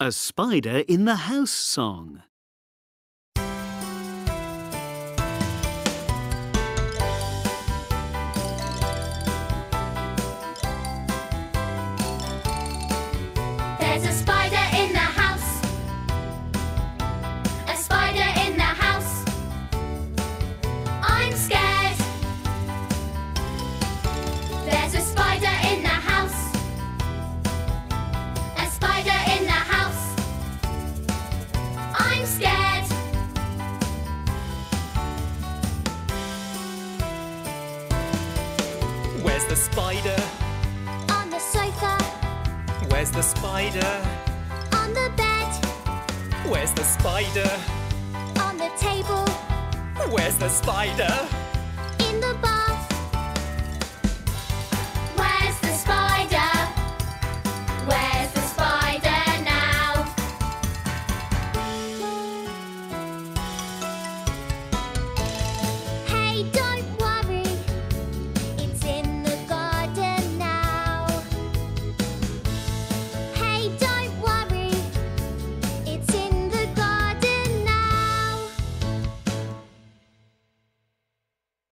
A Spider in the House song. There's a spider in the house. A spider in the house. I'm scared. There's a spider in the house. A spider in the house. I'm scared. Where's the spider? On the sofa. Where's the spider? On the bed. Where's the spider? On the table. Where's the spider?